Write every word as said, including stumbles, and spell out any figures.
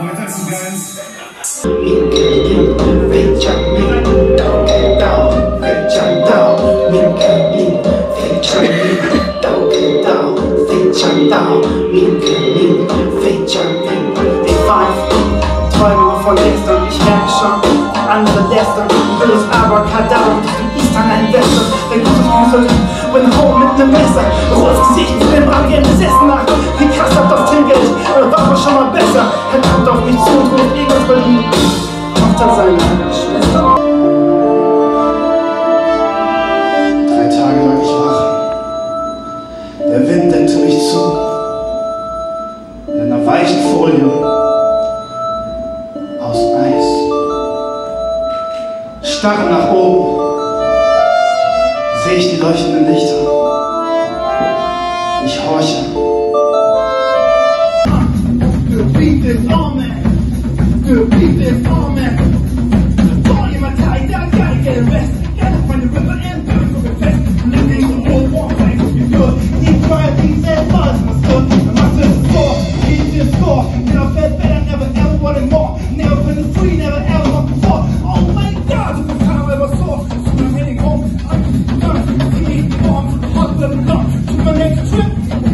Weiter zu ganz. Von gestern, ich merke schon, andere lästern, will es aber Kadaver, du isst an einen Western, der gute Füße, bin home mit nem Messer, rohes Gesicht, für den Brand gern besessen nach, wie krass habt das Trinkgeld, oder war man schon mal besser, er kommt auf mich zu und ruft irgendwas Berlin, Tochter seiner Schwester. Drei Tage lag ich wach, der Wind deckte mich zu, in einer weichen Folie, aus Eis. Starre nach oben, sehe ich die leuchtenden Lichter. Ich horche. The beat is on, man. The beat is on, man. The volume is tight, I gotta get a rest. Gotta find the river and do it for the fest. Living the whole one way to be good. Deep fried beats and buzz, my son. And my sister's score, he's just score. And I felt better, never ever wanted more. Never been free, never ever want before. Oh my God, the time I ever saw. So I'm heading home. I'm done. See me warm, hot little lump. To my next trip.